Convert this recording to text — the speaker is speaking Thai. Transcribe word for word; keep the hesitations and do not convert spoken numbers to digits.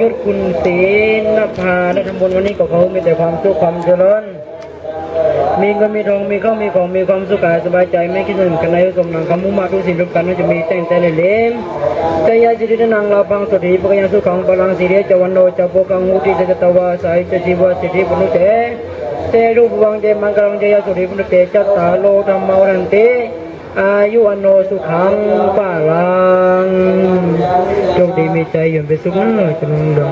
ยุทธคุณศรีนภาได้ทำบุญวันนี้กับเขามีแต่ความสุขความเจริญมีเงินมีทองมีข้าวมีของมีความสุขกายสบายใจไม่คิดถึงกันในสมนังคำมุ่งมาทุกสิ่งทุกการน่าจะมีแต่งแต่เล่มแต่ยาจิตตินังเราพังสุธีปกยังสุขังพลังสิริจวันโนจะโปกังมุติจะตวาสายจะชีวสิทธิปนุเตเตรูปวังเจมังกรังเจยสุธีปนุเตจัตตาโลธรรมวรันติอายุอโนสุขังปาลังโชคดีมีใจอยู่เป็นสุขนะจงด